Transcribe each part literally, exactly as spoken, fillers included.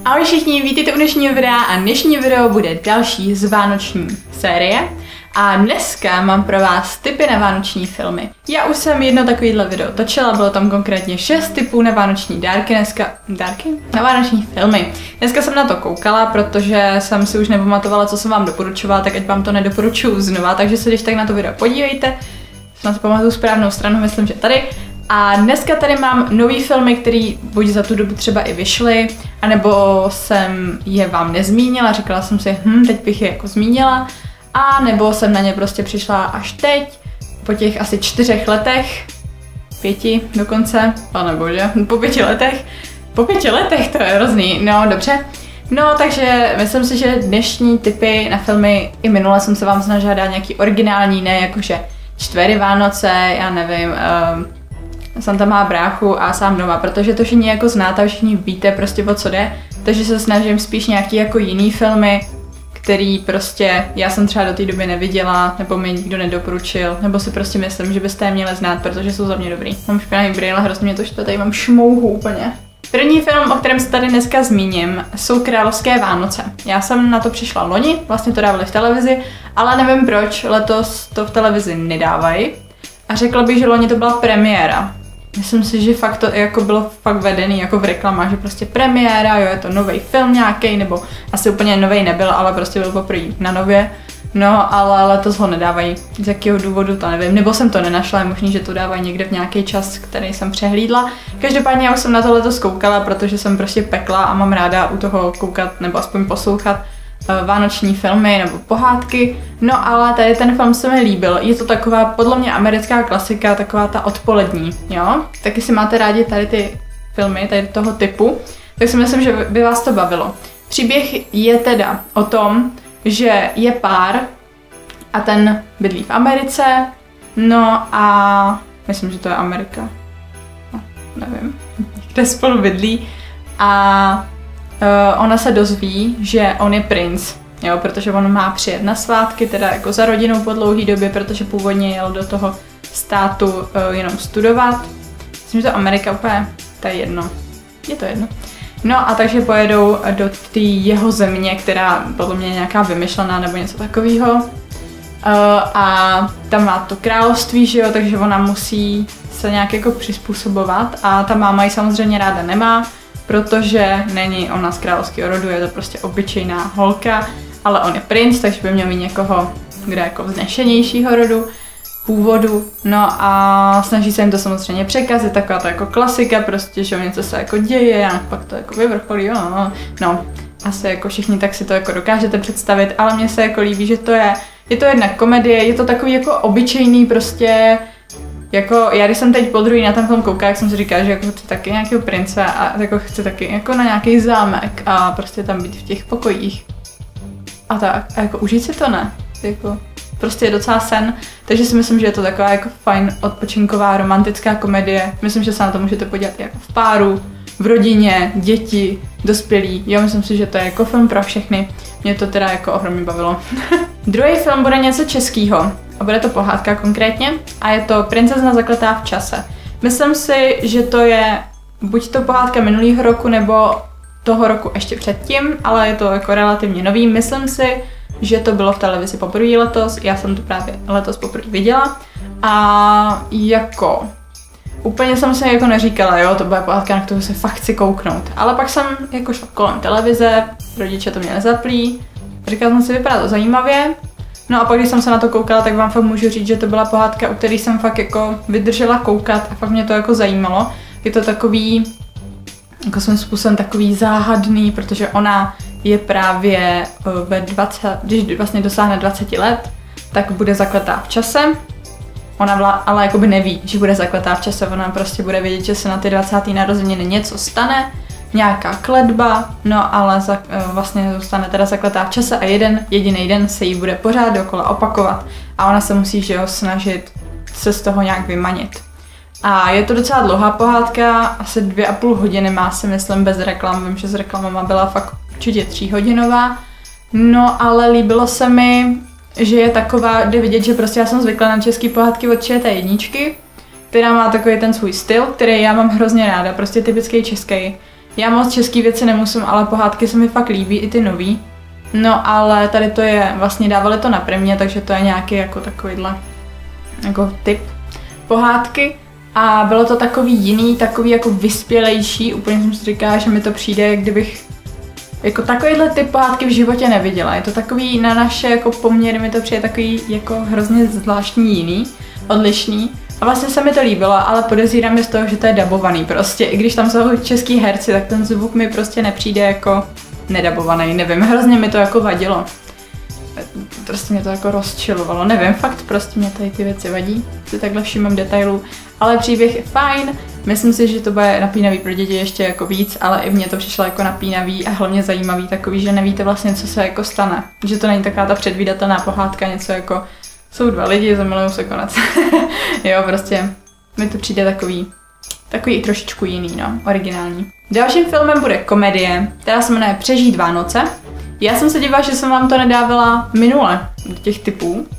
Ahoj všichni, vítejte u dnešního videa a dnešní video bude další z vánoční série. A dneska mám pro vás tipy na vánoční filmy. Já už jsem jedno takovýhle video točila, bylo tam konkrétně šest tipů na vánoční dárky, dneska... Dárky? Na vánoční filmy. Dneska jsem na to koukala, protože jsem si už nepamatovala, co jsem vám doporučovala, tak ať vám to nedoporučuju znova, takže se když tak na to video podívejte. Snad si pamatuju správnou stranu, myslím, že tady. A dneska tady mám nový filmy, které buď za tu dobu třeba i vyšly, anebo jsem je vám nezmínila, říkala jsem si, hm, teď bych je jako zmínila, a nebo jsem na ně prostě přišla až teď, po těch asi čtyřech letech, pěti dokonce, pane bože, po pěti letech, po pěti letech, to je hrozný, no dobře. No, takže myslím si, že dnešní tipy na filmy, i minule jsem se vám snažila dát nějaký originální, ne jakože čtvery Vánoce, já nevím, um, Santa má bráchu a sám doma, protože to všichni jako znáte a všichni víte prostě o co jde, takže se snažím spíš nějaký jako jiný filmy, který prostě já jsem třeba do té doby neviděla, nebo mi nikdo nedoporučil, nebo si prostě myslím, že byste je měli znát, protože jsou za mě dobrý. Mám špinavý brýle, hrozně mě to štve, tady mám šmouhu úplně. První film, o kterém se tady dneska zmíním, jsou Královské Vánoce. Já jsem na to přišla loni, vlastně to dávali v televizi, ale nevím proč, letos to v televizi nedávají. A řekla bych, že loni to byla premiéra. Myslím si, že fakt to jako bylo fakt vedený jako v reklamách, že prostě premiéra, jo, je to nový film nějaký, nebo asi úplně nový nebyl, ale prostě byl poprvé na nově. No, ale letos ho nedávají. Z jakého důvodu to nevím, nebo jsem to nenašla, je možný, že to dávají někde v nějaký čas, který jsem přehlídla. Každopádně já už jsem na to letos koukala, protože jsem prostě pekla a mám ráda u toho koukat, nebo aspoň poslouchat vánoční filmy nebo pohádky, no ale tady ten film se mi líbil, je to taková podle mě americká klasika, taková ta odpolední, jo, taky si máte rádi tady ty filmy, tady toho typu, tak si myslím, že by vás to bavilo. Příběh je teda o tom, že je pár a ten bydlí v Americe, no a myslím, že to je Amerika, no, nevím, kde spolu bydlí a Uh, ona se dozví, že on je princ, jo, protože on má přijet na svátky, teda jako za rodinou po dlouhý době, protože původně jel do toho státu uh, jenom studovat. Myslím, že to Amerika úplně, to je jedno, je to jedno. No a takže pojedou do té jeho země, která podle mě je nějaká vymyšlená nebo něco takového. Uh, a tam má to království, že jo, takže ona musí se nějak jako přizpůsobovat a ta máma ji samozřejmě ráda nemá, protože není ona z královského rodu, je to prostě obyčejná holka, ale on je princ, takže by měl mít někoho, kdo je jako vznešenějšího rodu, původu, no a snaží se jim to samozřejmě překazit, taková to jako klasika prostě, že něco se jako děje a pak to jako vyvrcholí, jo, no, no, asi jako všichni tak si to jako dokážete představit, ale mně se jako líbí, že to je, je to jedna komedie, je to takový jako obyčejný prostě. Jako, já když jsem teď po druhý na ten film koukala, jak jsem si říkala, že jako chci taky nějakého prince a jako chci taky jako na nějaký zámek a prostě tam být v těch pokojích. A tak, a jako užít si to ne, jako prostě je docela sen, takže si myslím, že je to taková jako fajn odpočinková romantická komedie. Myslím, že se na to můžete podívat jako v páru, v rodině, děti, dospělí. Jo, myslím si, že to je jako film pro všechny. Mě to teda jako ohromně bavilo. Druhý film bude něco českýho. A bude to pohádka konkrétně a je to Princezna zakletá v čase. Myslím si, že to je buď to pohádka minulého roku nebo toho roku ještě předtím, ale je to jako relativně nový. Myslím si, že to bylo v televizi poprvé letos, já jsem to právě letos poprvé viděla a jako úplně jsem si jako neříkala, jo, to bude pohádka, na kterou se fakt chci kouknout. Ale pak jsem jako šla kolem televize, rodiče to mě nezaplí, říkala jsem si, vypadá to zajímavě. No a pak, když jsem se na to koukala, tak vám fakt můžu říct, že to byla pohádka, u které jsem fakt jako vydržela koukat a fakt mě to jako zajímalo. Je to takový, jako svým způsobem takový záhadný, protože ona je právě ve dvaceti, když vlastně dosáhne dvaceti let, tak bude zakletá v čase. Ona vla, ale jakoby neví, že bude zakletá v čase, ona prostě bude vědět, že se na ty dvacáté narozeniny něco stane, nějaká kletba, no ale za, vlastně zůstane teda zakletá v čase a jeden jediný den se jí bude pořád dokola opakovat a ona se musí, že jo, snažit se z toho nějak vymanit. A je to docela dlouhá pohádka, asi dvě a půl hodiny má, si myslím, bez reklam, vím, že s reklamama byla fakt určitě tříhodinová, no ale líbilo se mi, že je taková, jde vidět, že prostě já jsem zvykla na český pohádky od ČT jedničky, která má takový ten svůj styl, který já mám hrozně ráda, prostě typický český. Já moc český věci nemusím, ale pohádky se mi fakt líbí, i ty nový. No ale tady to je, vlastně dávali to na Primě, takže to je nějaký jako takovýhle jako typ pohádky. A bylo to takový jiný, takový jako vyspělejší, úplně jsem si říkala, že mi to přijde, jak kdybych jako takovýhle typ pohádky v životě neviděla. Je to takový na naše jako poměry, mi to přijde takový jako hrozně zvláštní jiný, odlišný. A vlastně se mi to líbilo, ale podezírám mi z toho, že to je dabovaný prostě. I když tam jsou český herci, tak ten zvuk mi prostě nepřijde jako nedabovaný, nevím, hrozně mi to jako vadilo. Prostě mě to jako rozčilovalo, nevím, fakt prostě mě tady ty věci vadí, si takhle všímám detailů, ale příběh je fajn, myslím si, že to bude napínavý pro děti ještě jako víc, ale i mně to přišlo jako napínavý a hlavně zajímavý takový, že nevíte vlastně, co se jako stane, že to není taková ta předvídatelná pohádka, něco jako jsou dva lidi, zamilujou se konec. Jo, prostě mi to přijde takový, takový i trošičku jiný, no, originální. Dalším filmem bude komedie, která se jmenuje Přežít Vánoce. Já jsem se dívala, že jsem vám to nedávala minule, do těch typů,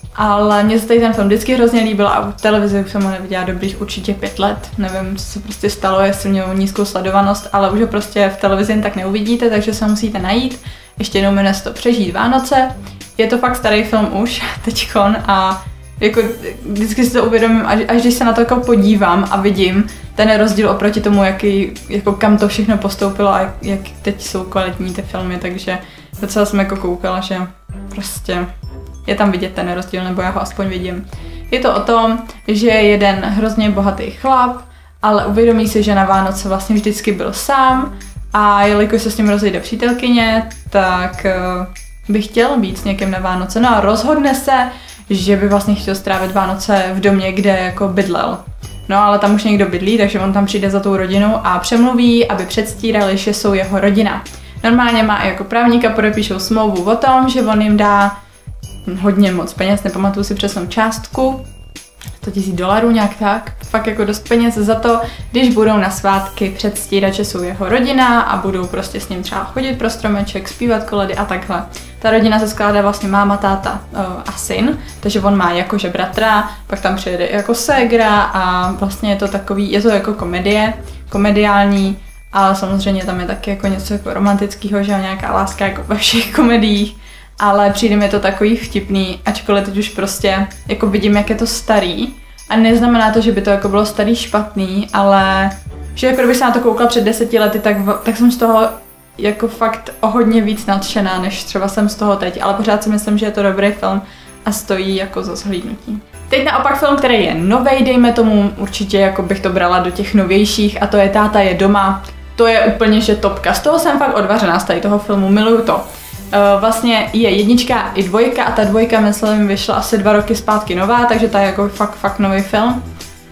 ale mně se tady ten film vždycky hrozně líbil a v televizi už jsem ho neviděla dobrých určitě pět let. Nevím, co se prostě stalo, jestli měl nízkou sledovanost, ale už ho prostě v televizi jen tak neuvidíte, takže se musíte najít. Ještě jednou jmenuje se to Přežít Vánoce. Je to fakt starý film už, teďkon, a jako vždycky si to uvědomím, až, až když se na to jako podívám a vidím ten rozdíl oproti tomu, jaký, jako kam to všechno postoupilo a jak, jak teď jsou kvalitní ty filmy, takže docela jsem jako koukala, že prostě je tam vidět ten rozdíl, nebo já ho aspoň vidím. Je to o tom, že je jeden hrozně bohatý chlap, ale uvědomí si, že na Vánoce vlastně vždycky byl sám a jelikož se s ním rozejde přítelkyně, tak uh, by chtěl být s někým na Vánoce. No a rozhodne se, že by vlastně chtěl strávit Vánoce v domě, kde jako bydlel. No ale tam už někdo bydlí, takže on tam přijde za tou rodinou a přemluví, aby předstírali, že jsou jeho rodina. Normálně má i jako právníka, podepíšou smlouvu o tom, že on jim dá hodně moc peněz, nepamatuju si přesnou částku, sto tisíc dolarů nějak tak, fakt jako dost peněz za to, když budou na svátky předstírat, že jsou jeho rodina a budou prostě s ním třeba chodit pro stromeček, zpívat koledy a takhle. Ta rodina se skládá vlastně máma, táta uh, a syn, takže on má jakože bratra, pak tam přijede jako ségra a vlastně je to takový, je to jako komedie, komediální, ale samozřejmě tam je taky jako něco jako romantického, že nějaká láska jako ve všech komediích. Ale přijde mi to takový vtipný, ačkoliv teď už prostě jako vidím, jak je to starý. A neznamená to, že by to jako bylo starý špatný, ale že jako kdybych se na to koukala před deseti lety, tak, tak jsem z toho jako fakt o hodně víc nadšená, než třeba jsem z toho teď. Ale pořád si myslím, že je to dobrý film a stojí jako za zhlídnutí. Teď naopak film, který je novej, dejme tomu, určitě jako bych to brala do těch novějších, a to je Táta je doma. To je úplně že topka. Z toho jsem fakt odvařená, z tady toho filmu, miluju to. Uh, vlastně je jednička i dvojka a ta dvojka, myslím, vyšla asi dva roky zpátky nová, takže ta je jako fakt, fakt nový film.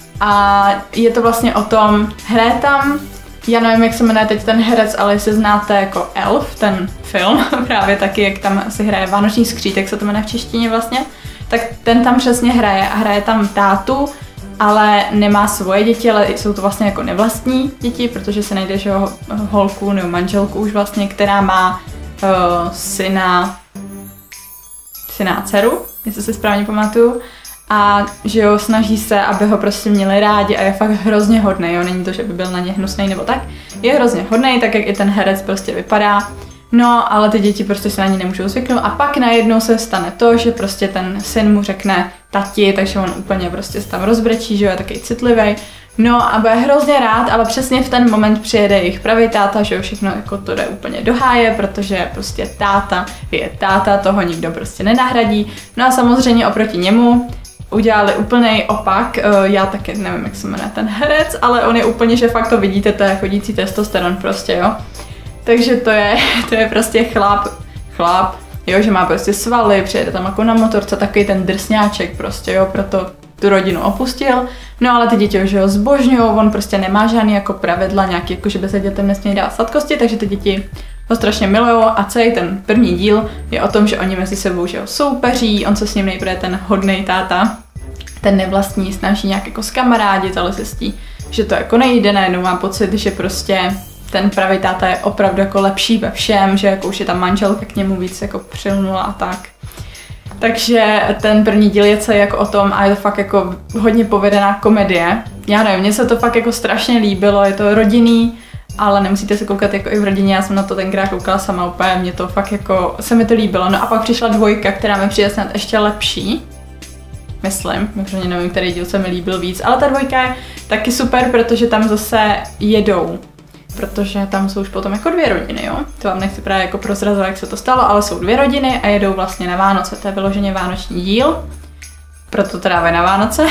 A je to vlastně o tom, hraje tam, já nevím, jak se jmenuje teď ten herec, ale jestli znáte jako Elf, ten film, právě taky, jak tam si hraje Vánoční skřítek, se to jmenuje v češtině vlastně, tak ten tam přesně hraje a hraje tam tátu, ale nemá svoje děti, ale jsou to vlastně jako nevlastní děti, protože se najde, že holku nebo manželku už vlastně, která má Uh, syna, syna a dceru, jestli si správně pamatuju, a že jo, snaží se, aby ho prostě měli rádi a je fakt hrozně hodnej, jo, není to, že by byl na ně hnusnej nebo tak, je hrozně hodnej, tak jak i ten herec prostě vypadá, no, ale ty děti prostě se na ní nemůžou zvyknout a pak najednou se stane to, že prostě ten syn mu řekne tati, takže on úplně prostě se tam rozbrečí, že jo, je takový citlivý. No a bude hrozně rád, ale přesně v ten moment přijede jejich pravý táta, že jo, všechno jako to jde úplně do háje, protože prostě táta je táta, toho nikdo prostě nenahradí. No a samozřejmě oproti němu udělali úplný opak, já taky nevím, jak se jmenuje ten herec, ale on je úplně, že fakt to vidíte, to je chodící testosteron prostě, jo. Takže to je, to je prostě chlap, chlap, jo, že má prostě svaly, přijede tam jako na motorce, takový ten drsňáček prostě, jo, proto tu rodinu opustil, no ale ty děti už ho zbožňují, on prostě nemá žádný jako pravidla, nějaký jako, že by se dětem nesměli dát sladkosti, takže ty děti ho strašně milujou a celý ten první díl je o tom, že oni mezi sebou, že ho soupeří, on se s ním nejprve ten hodnej táta, ten nevlastní, snaží nějak jako skamarádit, ale zjistí, že to jako nejde, najednou má pocit, že prostě ten pravý táta je opravdu jako lepší ve všem, že jako už je ta manželka k němu víc jako přilnula a tak. Takže ten první díl je celý jako o tom a je to fakt jako hodně povedená komedie. Já nevím, mně se to fakt jako strašně líbilo, je to rodinný ale nemusíte se koukat jako i v rodině, já jsem na to tenkrát koukala sama úplně, mě to fakt jako, se mi to líbilo. No a pak přišla dvojka, která mi přijde snad ještě lepší, myslím, protože nevím, který díl se mi líbil víc, ale ta dvojka je taky super, protože tam zase jedou, protože tam jsou už potom jako dvě rodiny, jo. To vám nechci právě jako prozrazovat, jak se to stalo, ale jsou dvě rodiny a jedou vlastně na Vánoce, to je vyloženě vánoční díl, proto to dávají na Vánoce.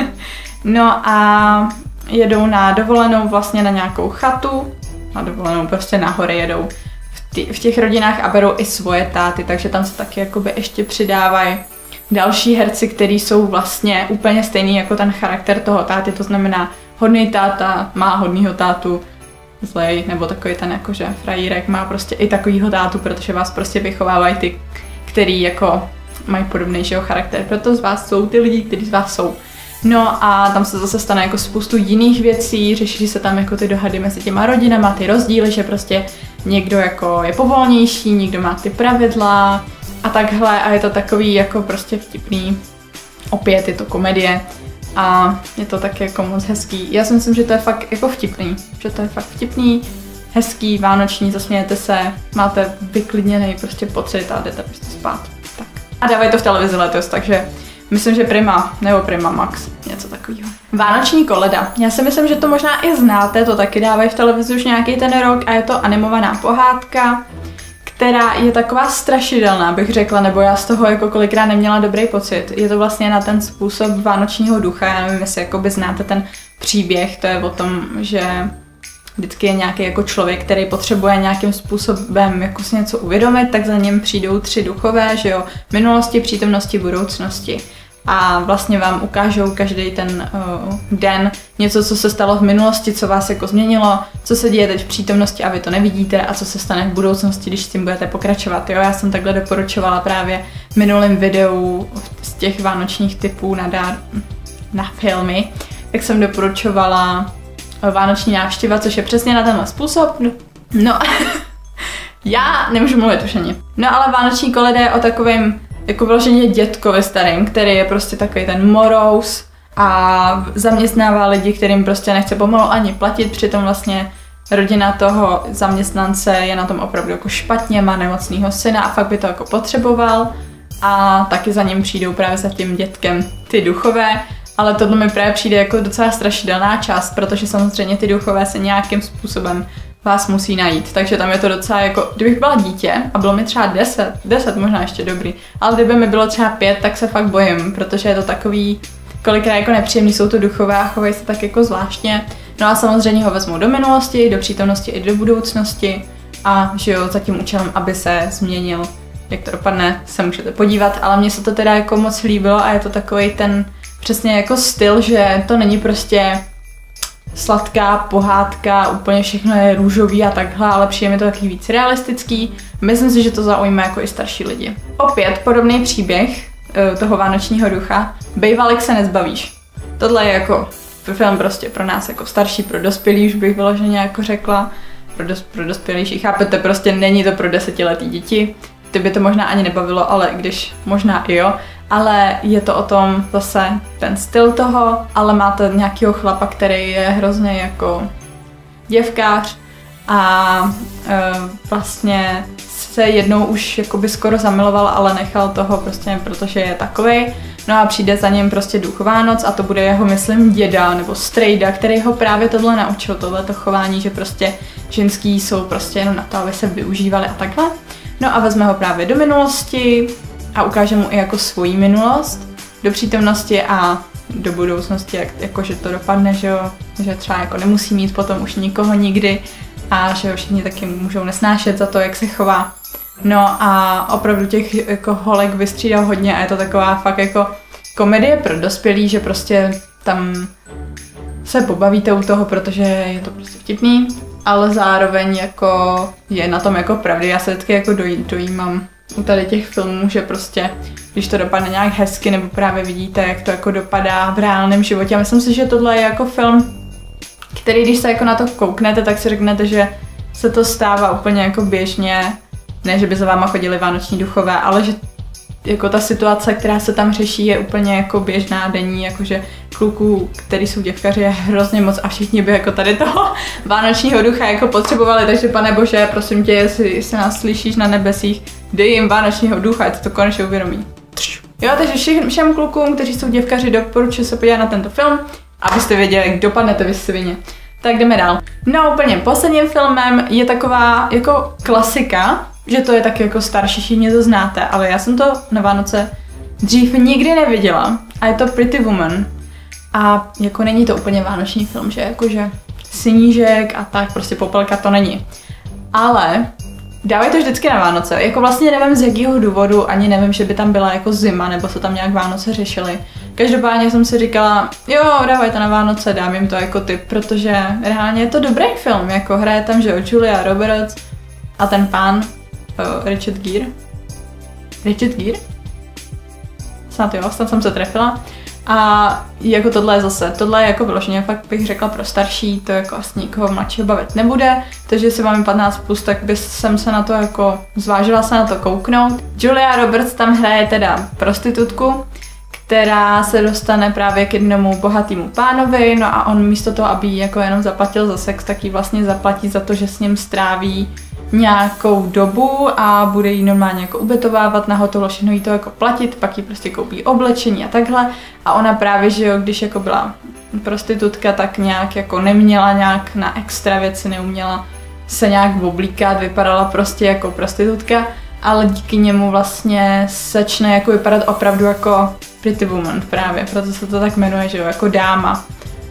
No a jedou na dovolenou vlastně na nějakou chatu, na dovolenou prostě na hory jedou v, tý, v těch rodinách a berou i svoje táty, takže tam se taky jakoby ještě přidávají další herci, kteří jsou vlastně úplně stejný jako ten charakter toho táty, to znamená hodný táta má hodnýho tátu, zlej, nebo takový ten jakože frajírek má prostě i takovýho tátu, protože vás prostě vychovávají ty, který jako mají podobnějšího charakter, proto z vás jsou ty lidi, kteří z vás jsou. No a tam se zase stane jako spoustu jiných věcí, řeší se tam jako ty dohady mezi těma rodinama, ty rozdíly, že prostě někdo jako je povolnější, někdo má ty pravidla a takhle a je to takový jako prostě vtipný. Opět je to komedie a je to taky jako moc hezký. Já si myslím, že to je fakt jako vtipný, že to je fakt vtipný, hezký, vánoční, zasmějete se, máte vyklidněný prostě pocit a jdete prostě spát. Tak. A dávají to v televizi letos, takže myslím, že Prima nebo Prima Max, něco takového. Vánoční koleda. Já si myslím, že to možná i znáte, to taky dávají v televizi už nějaký ten rok a je to animovaná pohádka, která je taková strašidelná, bych řekla, nebo já z toho jako kolikrát neměla dobrý pocit. Je to vlastně na ten způsob vánočního ducha, já nevím, jestli jakoby znáte ten příběh, to je o tom, že vždycky je nějaký jako člověk, který potřebuje nějakým způsobem jako si něco uvědomit, tak za ním přijdou tři duchové, že jo, minulosti, přítomnosti, budoucnosti. A vlastně vám ukážou každý ten uh, den něco, co se stalo v minulosti, co vás jako změnilo, co se děje teď v přítomnosti a vy to nevidíte a co se stane v budoucnosti, když s tím budete pokračovat. Jo, já jsem takhle doporučovala právě v minulém videu z těch vánočních typů na, dár, na filmy, tak jsem doporučovala Vánoční návštěva, což je přesně na tenhle způsob. No, já nemůžu mluvit už ani. No ale Vánoční koleda je o takovém jako vyloženě dětkovi starým, který je prostě takový ten morous a zaměstnává lidi, kterým prostě nechce pomalu ani platit, přitom vlastně rodina toho zaměstnance je na tom opravdu jako špatně, má nemocného syna a fakt by to jako potřeboval a taky za ním přijdou právě za tím dětkem ty duchové, ale tohle mi právě přijde jako docela strašidelná část, protože samozřejmě ty duchové se nějakým způsobem vás musí najít, takže tam je to docela jako, kdybych byla dítě a bylo mi třeba deset, deset možná ještě dobrý, ale kdyby mi bylo třeba pět, tak se fakt bojím, protože je to takový, kolikrát jako nepříjemný jsou to duchové a chovají se tak jako zvláštně, no a samozřejmě ho vezmou do minulosti, do přítomnosti i do budoucnosti a že jo, za tím účelem, aby se změnil, jak to dopadne, se můžete podívat, ale mně se to teda jako moc líbilo a je to takový ten přesně jako styl, že to není prostě sladká pohádka, úplně všechno je růžový a takhle, ale přijde mi to taky víc realistický. Myslím si, že to zaujme jako i starší lidi. Opět podobný příběh toho vánočního ducha. Bejvalek se nezbavíš. Tohle je jako film prostě pro nás jako starší, pro dospělý, už bych vyloženě jako řekla. Pro, dos, pro dospělejší, chápete, prostě není to pro desetiletý děti. Ty by to možná ani nebavilo, ale když možná i jo. Ale je to o tom zase ten styl toho, ale máte nějakého chlapa, který je hrozně jako děvkář a e, vlastně se jednou už jakoby skoro zamiloval, ale nechal toho prostě, protože je takovej. No a přijde za ním prostě duch Vánoc a to bude jeho, myslím, děda nebo strejda, který ho právě tohle naučil, tohleto chování, že prostě ženský jsou prostě jenom na to, aby se využívali a takhle. No a vezme ho právě do minulosti a ukáže mu i jako svoji minulost, do přítomnosti a do budoucnosti, jak, jako že to dopadne, že jo, že třeba jako nemusí mít potom už nikoho nikdy a že ho všichni taky můžou nesnášet za to, jak se chová. No a opravdu těch jako holek vystřídal hodně a je to taková fakt jako komedie pro dospělí, že prostě tam se pobavíte u toho, protože je to prostě vtipný, ale zároveň jako je na tom jako pravdy. Já se vždycky jako doj, dojímám u tady těch filmů, že prostě, když to dopadne nějak hezky, nebo právě vidíte, jak to jako dopadá v reálném životě. A myslím si, že tohle je jako film, který, když se jako na to kouknete, tak si řeknete, že se to stává úplně jako běžně. Ne, že by za váma chodili vánoční duchové, ale že jako ta situace, která se tam řeší, je úplně jako běžná denní, jakože kluků, který jsou děvkaři, je hrozně moc a všichni by jako tady toho vánočního ducha jako potřebovali, takže pane bože, prosím tě, jestli, jestli nás slyšíš na nebesích, dej jim vánočního ducha, ať to konečně uvědomí. Jo, takže všem, všem klukům, kteří jsou děvkaři, doporučuji se podívat na tento film, abyste věděli, jak dopadnete vy svině. Tak jdeme dál. No úplně posledním filmem je taková jako klasika, že to je taky jako starší, všichni to znáte, ale já jsem to na Vánoce dřív nikdy neviděla a je to Pretty Woman. A jako není to úplně vánoční film, že jakože snížek a tak, prostě popelka to není. Ale dávají to vždycky na Vánoce, jako vlastně nevím z jakého důvodu, ani nevím, že by tam byla jako zima, nebo se tam nějak Vánoce řešily. Každopádně jsem si říkala, jo, dávají to na Vánoce, dám jim to jako tip, protože reálně je to dobrý film, jako hraje tam, že jo, Julia Roberts a ten pán, uh, Richard Gere. Richard Gere? Snad jo, snad jsem se trefila. A jako tohle je zase, tohle je jako vyloženě, fakt bych řekla pro starší, to jako asi nikoho mladšího bavit nebude, takže jestli mám patnáct plus, tak by jsem se na to jako, zvážila se na to kouknout. Julia Roberts tam hraje teda prostitutku, která se dostane právě k jednomu bohatému pánovi, no a on místo toho, aby jí jako jenom zaplatil za sex, tak jí vlastně zaplatí za to, že s ním stráví nějakou dobu a bude jí normálně jako ubytovávat na hotelu, všechno jí to jako platit, pak jí prostě koupí oblečení a takhle. A ona právě, že jo, když jako byla prostitutka, tak nějak jako neměla nějak na extra věci, neuměla se nějak oblíkat, vypadala prostě jako prostitutka, ale díky němu vlastně začne jako vypadat opravdu jako Pretty Woman právě, proto se to tak jmenuje, že jo, jako dáma.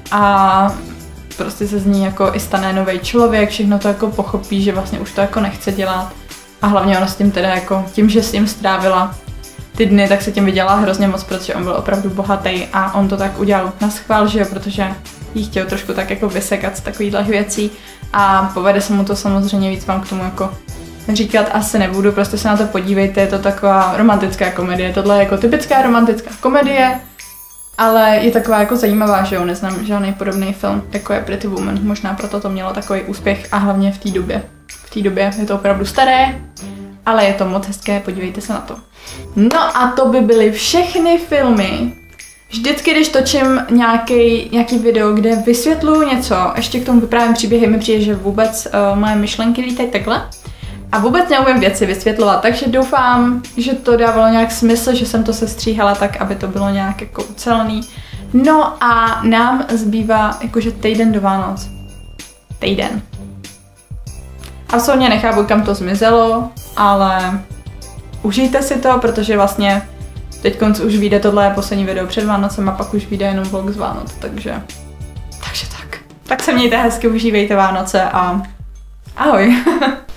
A prostě se z ní jako i stane nový člověk, všechno to jako pochopí, že vlastně už to jako nechce dělat. A hlavně ona s tím teda jako, tím, že s ním strávila ty dny, tak se tím vydělala hrozně moc, protože on byl opravdu bohatý a on to tak udělal na schvál, že jo, protože jí chtěl trošku tak jako vysekat z takových věcí a povede se mu to samozřejmě, víc vám k tomu jako říkat asi nebudu, prostě se na to podívejte, je to taková romantická komedie, tohle je jako typická romantická komedie, ale je taková jako zajímavá, že jo, neznám žádný podobný film, jako je Pretty Woman, možná proto to mělo takový úspěch a hlavně v té době. V té době je to opravdu staré, ale je to moc hezké, podívejte se na to. No a to by byly všechny filmy. Vždycky, když točím nějaký, nějaký video, kde vysvětluju něco, ještě k tomu vyprávím příběhy, mi přijde, že vůbec uh, moje myšlenky lítají takhle. A vůbec neumím věci vysvětlovat, takže doufám, že to dávalo nějak smysl, že jsem to sestříhala tak, aby to bylo nějak jako ucelený. No a nám zbývá jakože týden do Vánoc. Týden. Absolutně nechápu, kam to zmizelo, ale užijte si to, protože vlastně teď už vyjde tohle poslední video před Vánocem a pak už vyjde jenom vlog z Vánoc, takže... Takže tak. Tak se mějte hezky, užívejte Vánoce a ahoj.